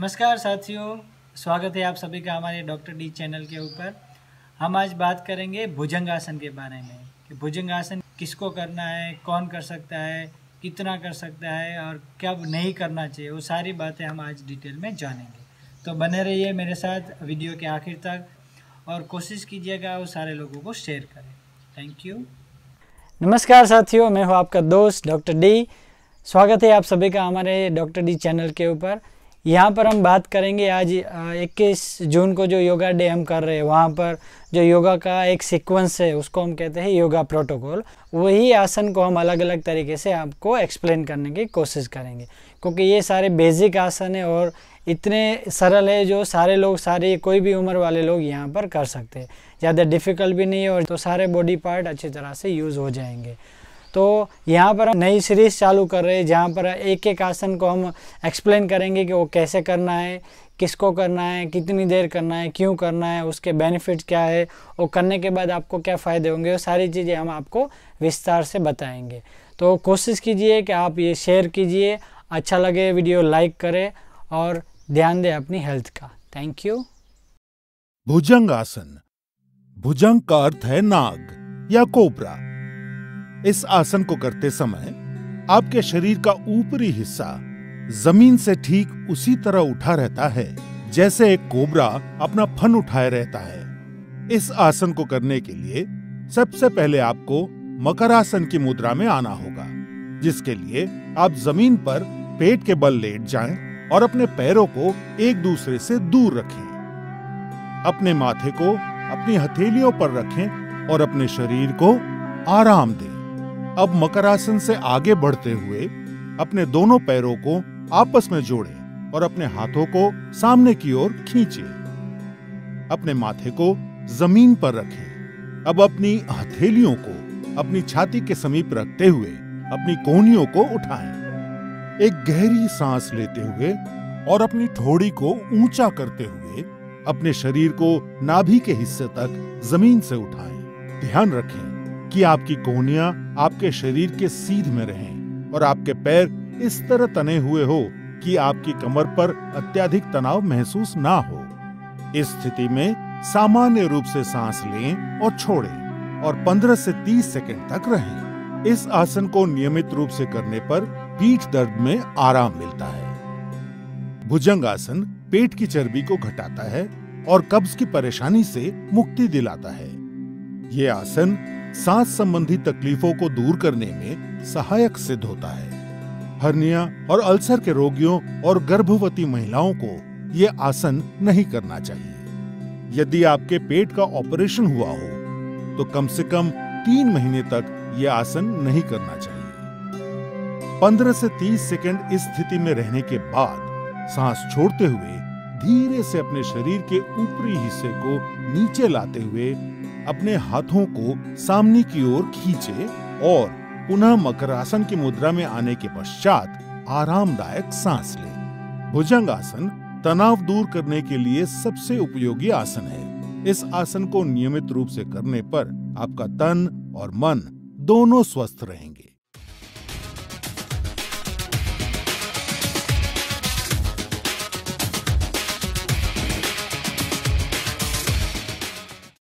नमस्कार साथियों, स्वागत है आप सभी का हमारे डॉक्टर डी चैनल के ऊपर। हम आज बात करेंगे भुजंगासन के बारे में कि भुजंगासन किसको करना है, कौन कर सकता है, कितना कर सकता है और कब नहीं करना चाहिए, वो सारी बातें हम आज डिटेल में जानेंगे। तो बने रहिए मेरे साथ वीडियो के आखिर तक और कोशिश कीजिएगा वो सारे लोगों को शेयर करें। Thank you. नमस्कार साथियों, मैं हूँ आपका दोस्त डॉक्टर डी। स्वागत है आप सभी का हमारे डॉक्टर डी चैनल के ऊपर। यहाँ पर हम बात करेंगे आज 21 जून को जो योगा डे हम कर रहे हैं, वहाँ पर जो योगा का एक सीक्वेंस है उसको हम कहते हैं योगा प्रोटोकॉल। वही आसन को हम अलग अलग तरीके से आपको एक्सप्लेन करने की कोशिश करेंगे, क्योंकि ये सारे बेसिक आसन है और इतने सरल है जो सारे लोग, सारे कोई भी उम्र वाले लोग यहाँ पर कर सकते हैं। ज़्यादा डिफ़िकल्ट भी नहीं है और तो सारे बॉडी पार्ट अच्छी तरह से यूज़ हो जाएंगे। तो यहाँ पर हम नई सीरीज़ चालू कर रहे हैं जहाँ पर एक एक आसन को हम एक्सप्लेन करेंगे कि वो कैसे करना है, किसको करना है, कितनी देर करना है, क्यों करना है, उसके बेनिफिट्स क्या है, और करने के बाद आपको क्या फ़ायदे होंगे, वो सारी चीज़ें हम आपको विस्तार से बताएंगे। तो कोशिश कीजिए कि आप ये शेयर कीजिए, अच्छा लगे वीडियो लाइक करें और ध्यान दें अपनी हेल्थ का। Thank you. भुजंग आसन। भुजंग का अर्थ है नाग या कोबरा। इस आसन को करते समय आपके शरीर का ऊपरी हिस्सा जमीन से ठीक उसी तरह उठा रहता है जैसे एक कोबरा अपना फन उठाए रहता है। इस आसन को करने के लिए सबसे पहले आपको मकरासन की मुद्रा में आना होगा, जिसके लिए आप जमीन पर पेट के बल लेट जाएं और अपने पैरों को एक दूसरे से दूर रखें। अपने माथे को अपनी हथेलियों पर रखें और अपने शरीर को आराम दें। अब मकरासन से आगे बढ़ते हुए अपने दोनों पैरों को आपस में जोड़ें और अपने हाथों को सामने की ओर खींचें। अपने माथे को जमीन पर रखें। अब अपनी हथेलियों को अपनी छाती के समीप रखते हुए अपनी कोहनियों को उठाएं। एक गहरी सांस लेते हुए और अपनी ठोड़ी को ऊंचा करते हुए अपने शरीर को नाभि के हिस्से तक जमीन से उठाएं। ध्यान रखें कि आपकी कोहनियां आपके शरीर के सीध में रहें और आपके पैर इस तरह तने हुए हो कि आपकी कमर पर अत्यधिक तनाव महसूस ना हो। इस स्थिति में सामान्य रूप से सांस लें और छोड़ें और 15 से 30 सेकंड तक रहें। इस आसन को नियमित रूप से करने पर पीठ दर्द में आराम मिलता है। भुजंग आसन पेट की चर्बी को घटाता है और कब्ज की परेशानी से मुक्ति दिलाता है। ये आसन सांस संबंधी तकलीफों को दूर करने में सहायक सिद्ध होता है। हर्निया और अल्सर के रोगियों और गर्भवती महिलाओं को ये आसन नहीं करना चाहिए। यदि आपके पेट का ऑपरेशन हुआ हो तो कम से कम 3 महीने तक ये आसन नहीं करना चाहिए। 15 से 30 सेकंड इस स्थिति में रहने के बाद सांस छोड़ते हुए धीरे से अपने शरीर के ऊपरी हिस्से को नीचे लाते हुए अपने हाथों को सामने की ओर खींचे और पुनः मकरासन की मुद्रा में आने के पश्चात आरामदायक सांस लें। भुजंग आसन तनाव दूर करने के लिए सबसे उपयोगी आसन है। इस आसन को नियमित रूप से करने पर आपका तन और मन दोनों स्वस्थ रहेंगे।